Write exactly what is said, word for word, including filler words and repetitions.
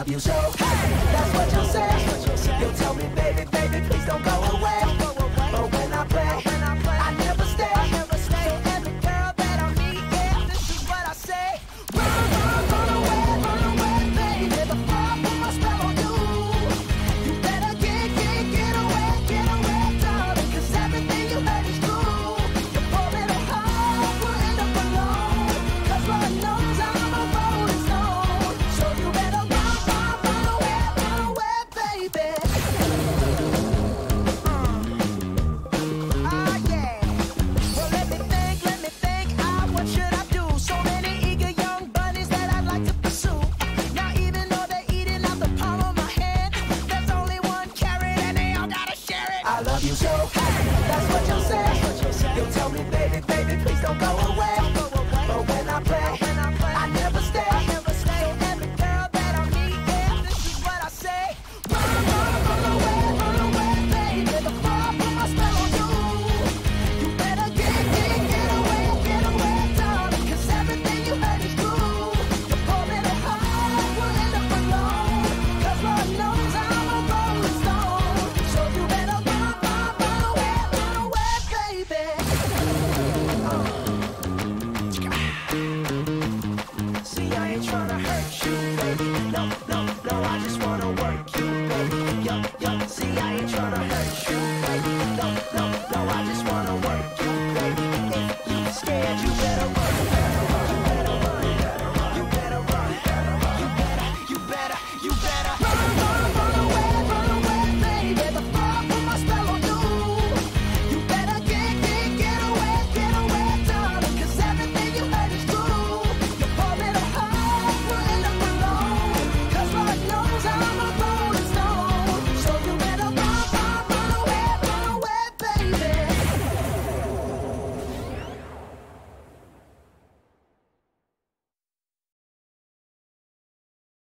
love you so. That's what you'll say. You'll tell me, baby, baby, please don't go away. But when I play, I never stay. So every girl that I meet, yeah, this is what I say. Run, run, run away, run away, baby. Before I put my spell on you, you better get, get, get away, get away, darling. 'Cause everything you heard is true. You're poor little heart will end up alone. 'Cause Lord knows I'm a rolling stone. So you better run, run, run away, run away, baby. Ah, yeah. Well, let me think, let me think. Ah, what should I do? So many eager young bunnies that I'd like to pursue. Now, even though they're eating out the palm of my hand, there's only one carrot and they all gotta share it. I love you so. That's what you'll say. You'll tell me, baby, baby, please don't go